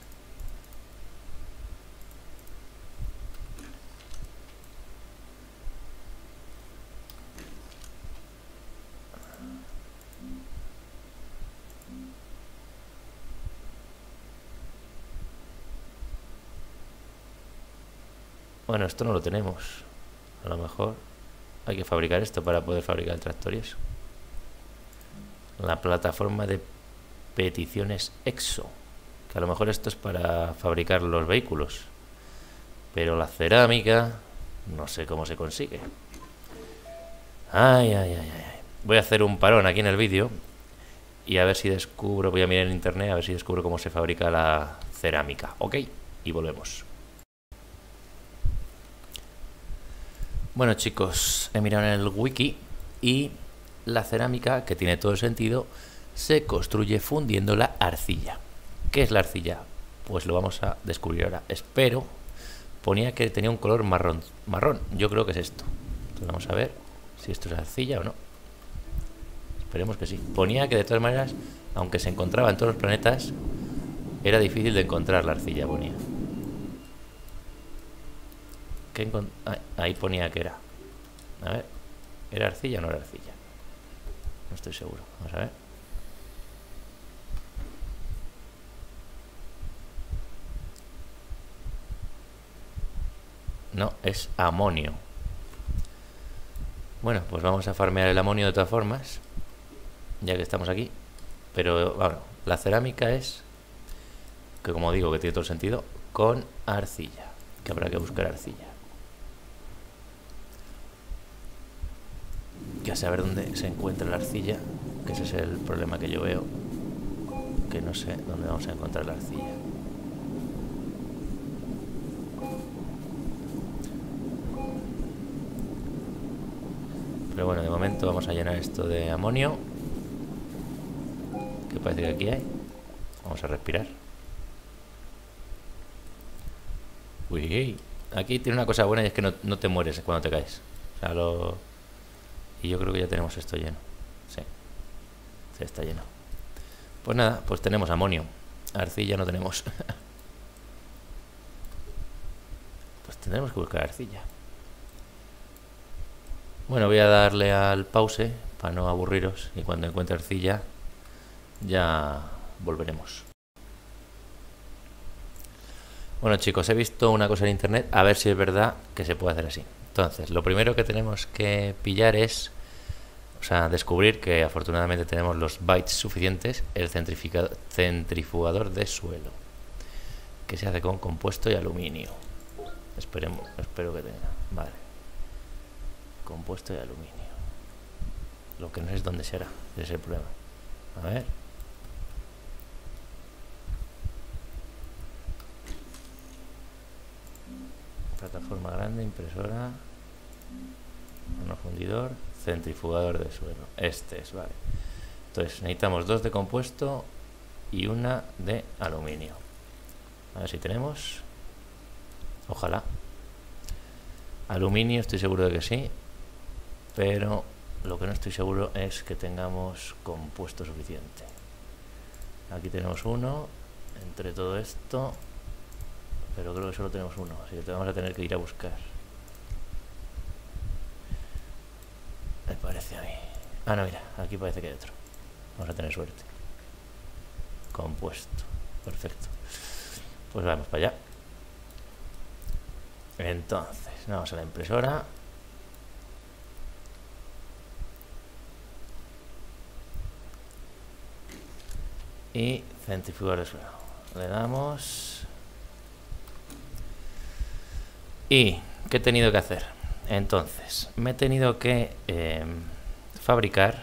Bueno, esto no lo tenemos. A lo mejor hay que fabricar esto para poder fabricar el tractor y eso. La plataforma de peticiones EXO. Que a lo mejor esto es para fabricar los vehículos. Pero la cerámica no sé cómo se consigue. Ay, ay, ay, ay. Voy a hacer un parón aquí en el vídeo y a ver si descubro, voy a mirar en internet a ver si descubro cómo se fabrica la cerámica. Ok, y volvemos. Bueno, chicos, he mirado en el wiki y la cerámica, que tiene todo el sentido, se construye fundiendo la arcilla. ¿Qué es la arcilla? Pues lo vamos a descubrir ahora. Espero. Ponía que tenía un color marrón. Marrón, yo creo que es esto. Entonces vamos a ver si esto es arcilla o no. Esperemos que sí. Ponía que de todas maneras, aunque se encontraba en todos los planetas, era difícil de encontrar la arcilla, ponía. Ahí ponía que era. A ver, ¿era arcilla o no era arcilla? No estoy seguro. Vamos a ver. No, es amonio. Bueno, pues vamos a farmear el amonio de todas formas, ya que estamos aquí. Pero, bueno, la cerámica es, que como digo, que tiene todo el sentido, con arcilla. Que habrá que buscar arcilla. Que a saber dónde se encuentra la arcilla, que ese es el problema que yo veo. Que no sé dónde vamos a encontrar la arcilla. Pero bueno, de momento vamos a llenar esto de amonio. Que parece que aquí hay. Vamos a respirar. Uy, aquí tiene una cosa buena y es que no te mueres cuando te caes. O sea, y yo creo que ya tenemos esto lleno. Sí, sí, está lleno. Pues nada, pues tenemos amonio. Arcilla no tenemos. Pues tendremos que buscar arcilla. Bueno, voy a darle al pause para no aburriros y cuando encuentre arcilla ya volveremos. Bueno, chicos, he visto una cosa en internet, a ver si es verdad que se puede hacer así. Entonces, lo primero que tenemos que pillar es, o sea, descubrir que afortunadamente tenemos los bytes suficientes, el centrifugador de suelo, que se hace con compuesto y aluminio. Espero que tenga. Vale. Compuesto y aluminio. Lo que no sé es dónde será, ese es el problema. A ver. Plataforma grande, impresora, horno fundidor, centrifugador de suelo. Este es, vale. Entonces necesitamos 2 de compuesto y una de aluminio. A ver si tenemos. Ojalá. Aluminio estoy seguro de que sí, pero lo que no estoy seguro es que tengamos compuesto suficiente. Aquí tenemos uno entre todo esto, pero creo que solo tenemos uno, así que te vamos a tener que ir a buscar. Me parece a mí. Ah, no, mira, aquí parece que hay otro. Vamos a tener suerte. Compuesto. Perfecto. Pues vamos para allá. Entonces, vamos a la impresora. Y centrifugador de suelo. Le damos. ¿Y qué he tenido que hacer? Entonces, me he tenido que fabricar.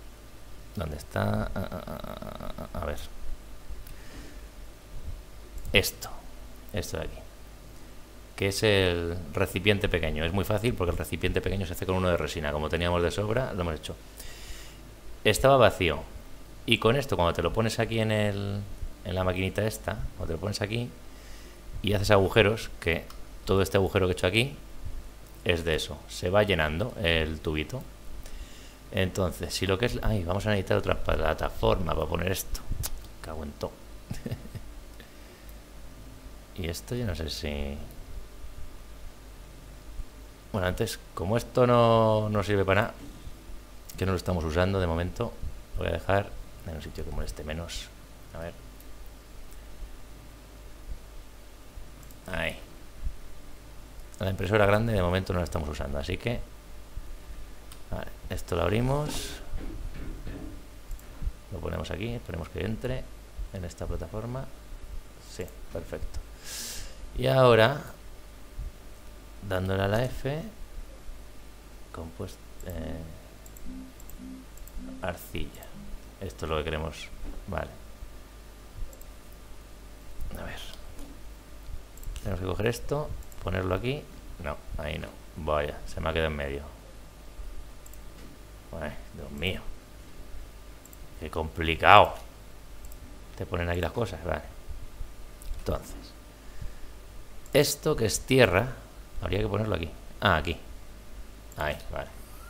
¿Dónde está? A ver. esto de aquí, que es el recipiente pequeño. Es muy fácil porque el recipiente pequeño se hace con uno de resina. Como teníamos de sobra, lo hemos hecho. Estaba vacío. Y con esto, cuando te lo pones aquí en la maquinita esta, cuando te lo pones aquí y haces agujeros, que todo este agujero que he hecho aquí es de eso. Se va llenando el tubito. Entonces, si lo que es... Ay, vamos a necesitar otra plataforma para poner esto. Cago en todo. Y esto yo no sé si... Bueno, antes, como esto no sirve para nada, que no lo estamos usando de momento, lo voy a dejar en un sitio que moleste menos. A ver. Ahí. La impresora grande de momento no la estamos usando, así que... Vale, esto lo abrimos. Lo ponemos aquí, esperemos que entre en esta plataforma. Sí, perfecto. Y ahora, dándole a la F, compuesto, arcilla. Esto es lo que queremos. Vale. A ver. Tenemos que coger esto, ponerlo aquí. No, ahí no. Vaya, se me ha quedado en medio. Ay, Dios mío. Qué complicado. Te ponen aquí las cosas, vale. Entonces, esto que es tierra, habría que ponerlo aquí. Ah, aquí. Ahí, vale.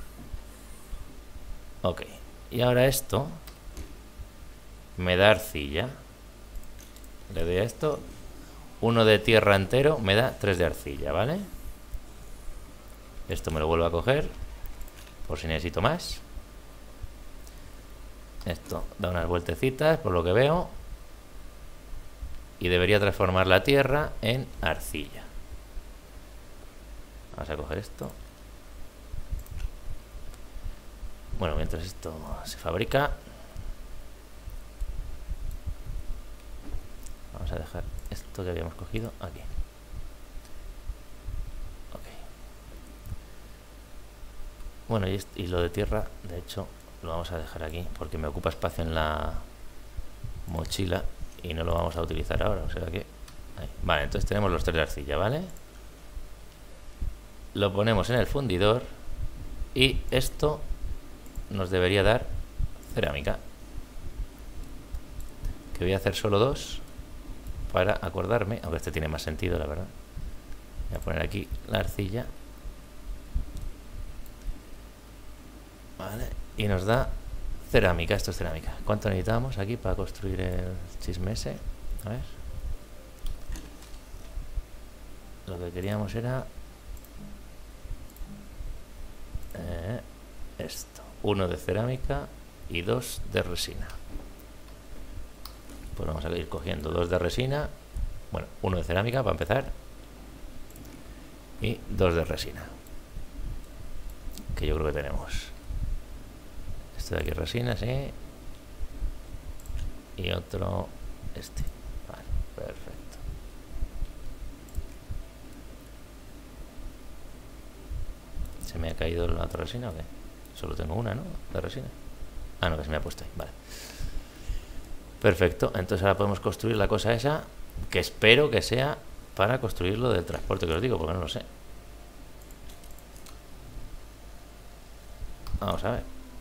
Ok. Y ahora esto me da arcilla. Le doy a esto. 1 de tierra entero me da 3 de arcilla, ¿vale? Esto me lo vuelvo a coger por si necesito más. Esto da unas vueltecitas, por lo que veo. Y debería transformar la tierra en arcilla. Vamos a coger esto. Bueno, mientras esto se fabrica, vamos a dejar esto que habíamos cogido aquí. Ok. Bueno, y lo de tierra, de hecho, lo vamos a dejar aquí porque me ocupa espacio en la mochila y no lo vamos a utilizar ahora, o sea que... Ahí. Vale, entonces tenemos los 3 de arcilla, ¿vale? Lo ponemos en el fundidor y esto nos debería dar cerámica, que voy a hacer solo 2 para acordarme, aunque este tiene más sentido, la verdad. Voy a poner aquí la arcilla, vale, y nos da cerámica. Esto es cerámica. ¿Cuánto necesitamos aquí para construir el chisme ese? A ver. Lo que queríamos era esto. 1 de cerámica y 2 de resina. Pues vamos a ir cogiendo 2 de resina. Bueno, 1 de cerámica para empezar. Y 2 de resina. Que yo creo que tenemos. Esto de aquí es resina, sí. Y otro, este. Vale, perfecto. ¿Se me ha caído la otra resina o qué? Solo tengo una, ¿no? De resina. Ah, no, que se me ha puesto ahí, vale. Perfecto, entonces ahora podemos construir la cosa esa, que espero que sea para construir lo del transporte que os digo, porque no lo sé. Vamos a ver.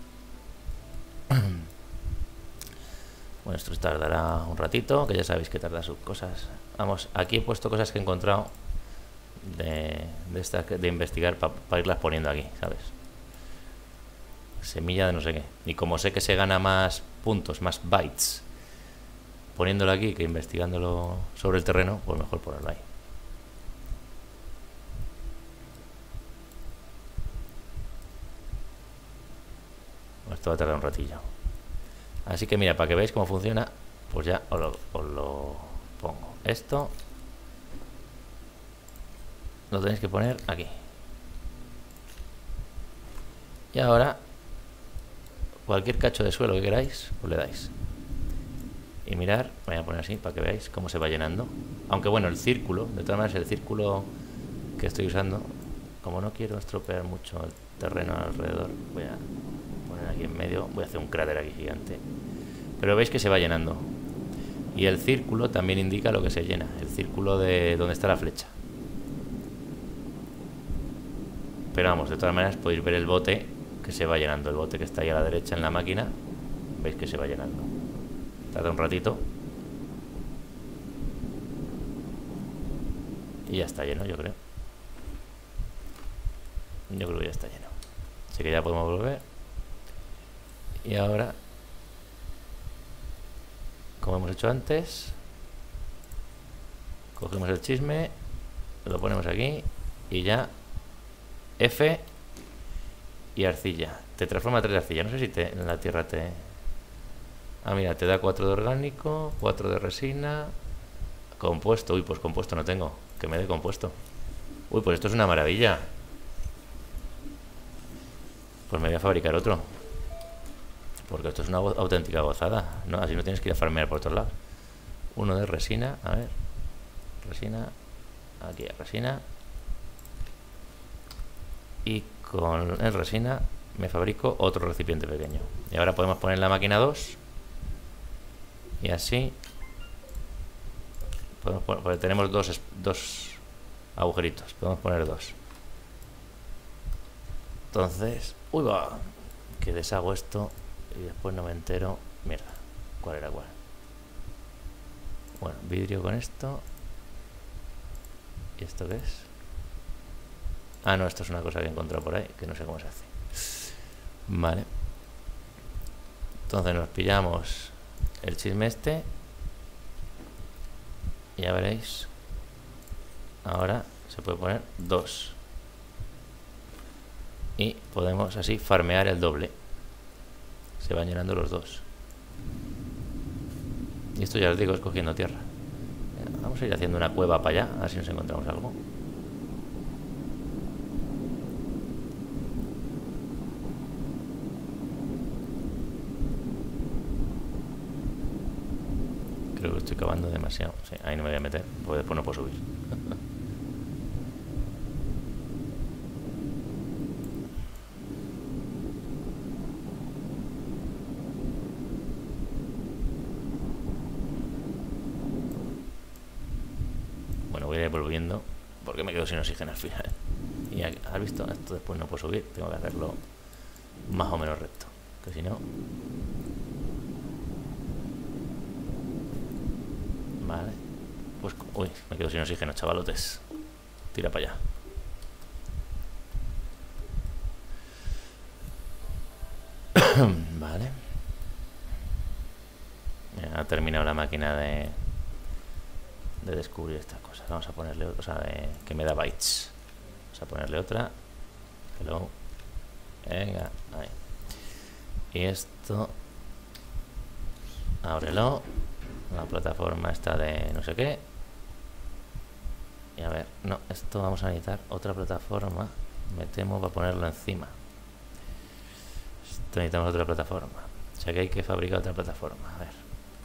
Bueno, esto tardará un ratito, que ya sabéis que tarda sus cosas. Vamos, aquí he puesto cosas que he encontrado de investigar para irlas poniendo aquí, ¿sabes? Semilla de no sé qué. Y como sé que se gana más puntos, más bytes poniéndolo aquí que investigándolo sobre el terreno, pues mejor ponerlo ahí. Esto va a tardar un ratillo. Así que mira, para que veáis cómo funciona, pues ya os lo pongo. Esto lo tenéis que poner aquí. Y ahora, cualquier cacho de suelo que queráis, pues le dais. Y mirar, voy a poner así para que veáis cómo se va llenando. Aunque bueno, el círculo, de todas maneras el círculo que estoy usando, como no quiero estropear mucho el terreno alrededor, voy a poner aquí en medio, voy a hacer un cráter aquí gigante. Pero veis que se va llenando. Y el círculo también indica lo que se llena. El círculo de donde está la flecha. Pero vamos, de todas maneras podéis ver el bote que se va llenando. El bote que está ahí a la derecha en la máquina. Veis que se va llenando. Tarda un ratito. Y ya está lleno, yo creo. Yo creo que ya está lleno. Así que ya podemos volver. Y ahora, como hemos hecho antes, cogemos el chisme, lo ponemos aquí y ya F y arcilla. Te transforma 3 de arcilla. No sé si en la tierra te... Ah, mira, te da 4 de orgánico, 4 de resina, compuesto. Uy, pues compuesto no tengo. Que me dé compuesto. Uy, pues esto es una maravilla. Pues me voy a fabricar otro. Porque esto es una auténtica gozada, ¿no? Así no tienes que ir a farmear por otros lados. Uno de resina, a ver. Resina. Aquí, resina. Y con el resina me fabrico otro recipiente pequeño. Y ahora podemos poner la máquina 2. Y así podemos poner, porque tenemos dos agujeritos. Podemos poner 2. Entonces, uy, va, que deshago esto y después no me entero. Mierda, ¿cuál era cuál? Bueno, vidrio con esto. ¿Y esto qué es? Ah, no, esto es una cosa que he encontrado por ahí, que no sé cómo se hace. Vale. Entonces nos pillamos el chisme este. Y ya veréis. Ahora se puede poner 2. Y podemos así farmear el doble. Se van llenando los 2. Y esto ya os digo, es cogiendo tierra. Vamos a ir haciendo una cueva para allá, a ver si nos encontramos algo. Creo que estoy cavando demasiado. Sí, ahí no me voy a meter, porque después no puedo subir. Volviendo porque me quedo sin oxígeno al final. Y has visto, esto después no puedo subir, tengo que hacerlo más o menos recto, que si no... Vale, pues uy, me quedo sin oxígeno, chavalotes. Tira para allá. Vale, ya ha terminado la máquina de descubrir estas cosas. Vamos a ponerle otra, o sea, que me da bytes. Vamos a ponerle otra. Hello. Venga, ahí. Y esto, ábrelo. La plataforma está de no sé qué. Y a ver, no, esto vamos a necesitar otra plataforma. Me temo para ponerlo encima. Esto necesitamos otra plataforma. O sea que hay que fabricar otra plataforma. A ver.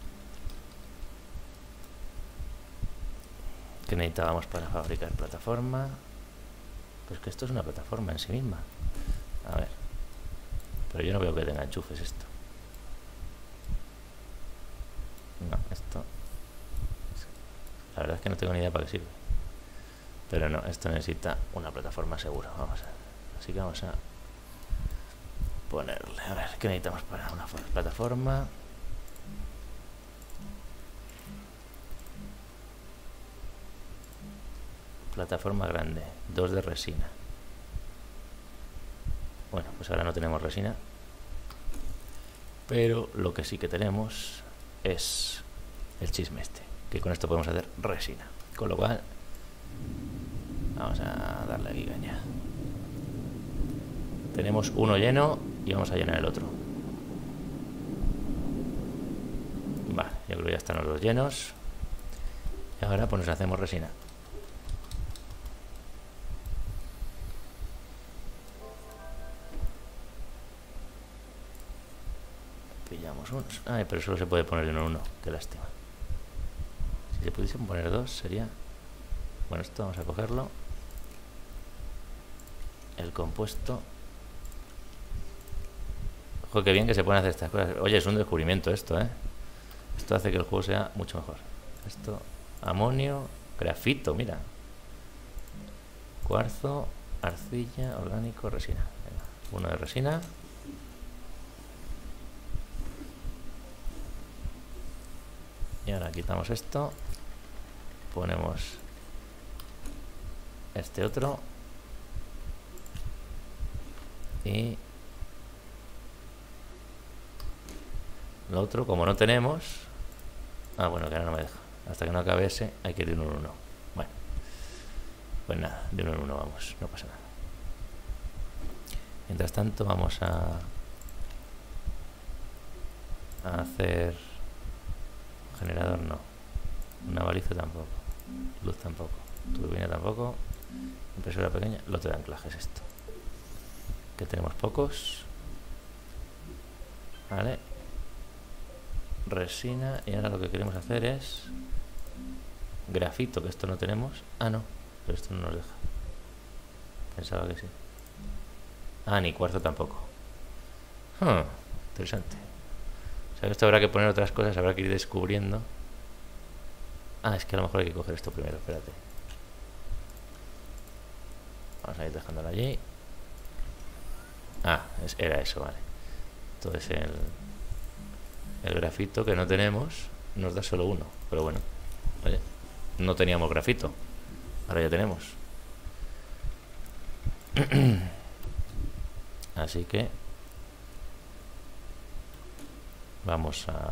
¿Qué necesitábamos para fabricar plataforma? Pues que esto es una plataforma en sí misma. A ver. Pero yo no veo que tenga enchufes esto. No, esto... La verdad es que no tengo ni idea para qué sirve. Pero no, esto necesita una plataforma seguro. Vamos a ver. Así que vamos a ponerle. A ver, ¿qué necesitamos para una plataforma? Plataforma grande, 2 de resina. Bueno, pues ahora no tenemos resina, pero lo que sí que tenemos es el chisme este, que con esto podemos hacer resina, con lo cual vamos a darle aquí caña. Tenemos uno lleno y vamos a llenar el otro. Vale, yo creo que ya están los dos llenos. Y ahora pues nos hacemos resina. Pillamos unos. Ay, pero solo se puede poner en uno. Qué lástima. Si se pudiesen poner 2 sería... Bueno, esto vamos a cogerlo. El compuesto. Ojo, qué bien que se pueden hacer estas cosas. Oye, es un descubrimiento esto, ¿eh? Esto hace que el juego sea mucho mejor. Esto, amonio, grafito, mira. Cuarzo, arcilla, orgánico, resina. Venga, uno de resina. Y ahora quitamos esto. Ponemos este otro. Y lo otro, como no tenemos... Ah, bueno, que ahora no me deja. Hasta que no acabe ese, hay que ir de uno en uno. Bueno, pues nada, de uno en uno vamos, no pasa nada. Mientras tanto, vamos a hacer... Generador no. Una baliza tampoco. Luz tampoco. Turbina tampoco. Impresora pequeña. Lote de anclaje es esto. Que tenemos pocos. Vale. Resina. Y ahora lo que queremos hacer es grafito, que esto no tenemos. Ah, no. Pero esto no nos deja. Pensaba que sí. Ah, ni cuarzo tampoco. Interesante. O sea, que esto habrá que poner otras cosas, habrá que ir descubriendo. Ah, es que a lo mejor hay que coger esto primero, espérate. Vamos a ir dejándolo allí. Ah, era eso, vale. Entonces el grafito que no tenemos nos da solo uno. Pero bueno, oye, no teníamos grafito. Ahora ya tenemos. Así que vamos a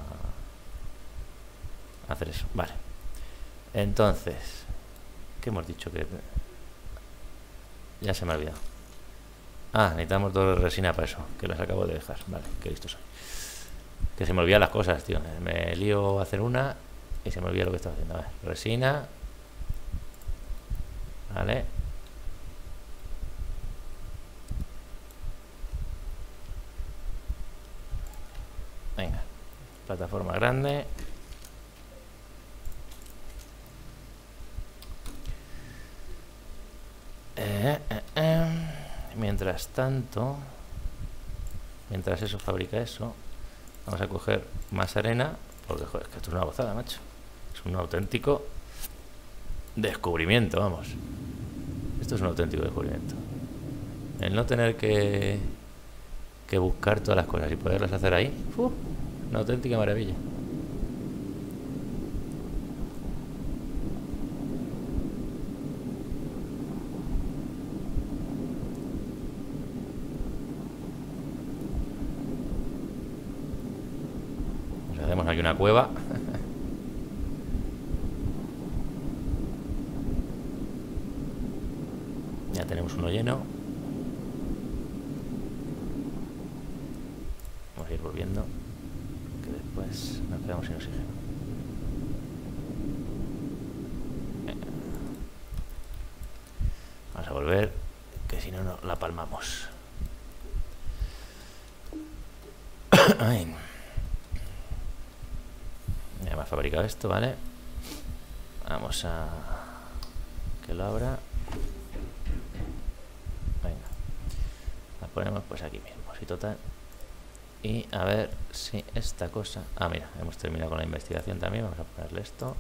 hacer eso. Vale. Entonces, ¿qué hemos dicho? Que ya se me ha olvidado. Ah, necesitamos 2 resina para eso, que las acabo de dejar. Vale, qué listo soy. Que se me olvidan las cosas, tío. Me lío a hacer una y se me olvida lo que estaba haciendo. A ver, resina. Vale. Venga. Plataforma grande. Mientras tanto, mientras eso fabrica eso, vamos a coger más arena, porque joder, es que esto es una gozada, macho. Es un auténtico descubrimiento, vamos. Esto es un auténtico descubrimiento. El no tener que buscar todas las cosas y poderlas hacer ahí, una auténtica maravilla. Hacemos aquí una cueva. Ya tenemos uno lleno. Vamos a ir volviendo, que después nos quedamos sin oxígeno. Vamos a volver, que si no, no la palmamos. Ay. Ya me ha fabricado esto, ¿vale? Vamos a que lo abra. Venga, la ponemos pues aquí mismo, si total. Y a ver si esta cosa... Ah, mira, hemos terminado con la investigación también. Vamos a ponerle esto.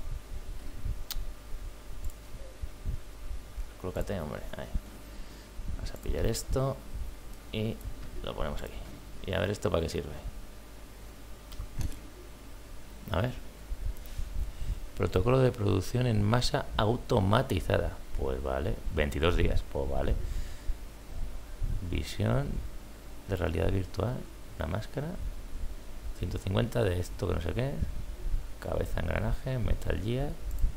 Colócate, hombre, ahí. Vamos a pillar esto y lo ponemos aquí. Y a ver esto para qué sirve. A ver. Protocolo de producción en masa automatizada. Pues vale. 22 días. Pues vale. Visión de realidad virtual. Una máscara. 150 de esto que no sé qué. Cabeza engranaje. Metal Gear.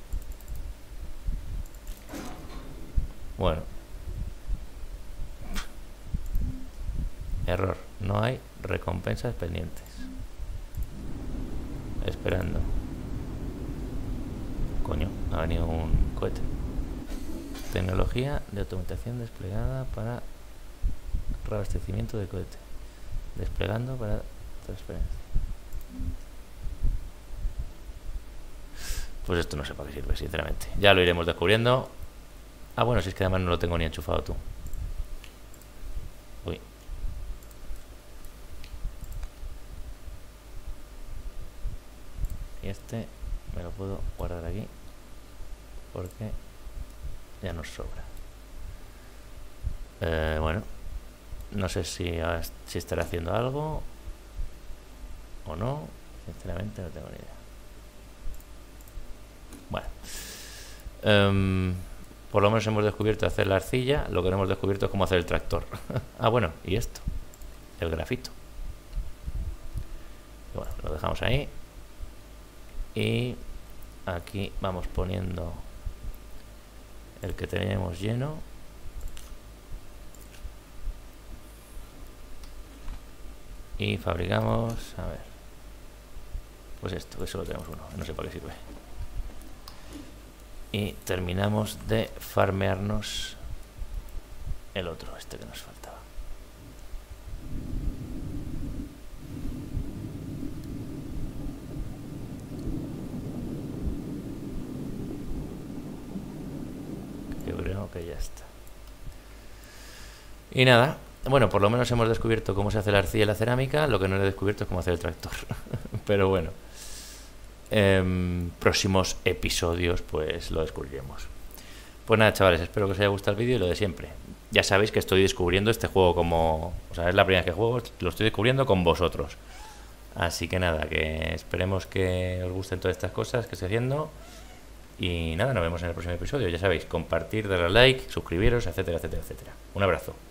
Bueno. Error. No hay recompensas pendientes. Esperando. Coño, ha venido un cohete. Tecnología de automatización desplegada para reabastecimiento de cohete. Desplegando para transferencia. Pues esto no sé para qué sirve, sinceramente. Ya lo iremos descubriendo. Ah, bueno, si es que además no lo tengo ni enchufado tú. Uy. Y Y este me lo puedo guardar aquí porque ya nos sobra. Bueno, no sé si estará haciendo algo o no. Sinceramente no tengo ni idea. Bueno, por lo menos hemos descubierto hacer la arcilla. Lo que no hemos descubierto es cómo hacer el tractor. Ah, bueno, y esto, el grafito. Y bueno, lo dejamos ahí. Y aquí vamos poniendo el que tenemos lleno. Y fabricamos, a ver, pues esto, que solo tenemos uno, no sé para qué sirve. Y terminamos de farmearnos el otro, este que nos faltaba. Yo creo que ya está. Y nada, bueno, por lo menos hemos descubierto cómo se hace la arcilla y la cerámica. Lo que no he descubierto es cómo hacer el tractor. Pero bueno, próximos episodios pues lo descubriremos. Pues nada, chavales, espero que os haya gustado el vídeo y lo de siempre. Ya sabéis que estoy descubriendo este juego como... O sea, es la primera vez que juego, lo estoy descubriendo con vosotros. Así que nada, que esperemos que os gusten todas estas cosas que estoy haciendo. Y nada, nos vemos en el próximo episodio. Ya sabéis, compartir, darle a like, suscribiros, etcétera, etcétera, etcétera. Un abrazo.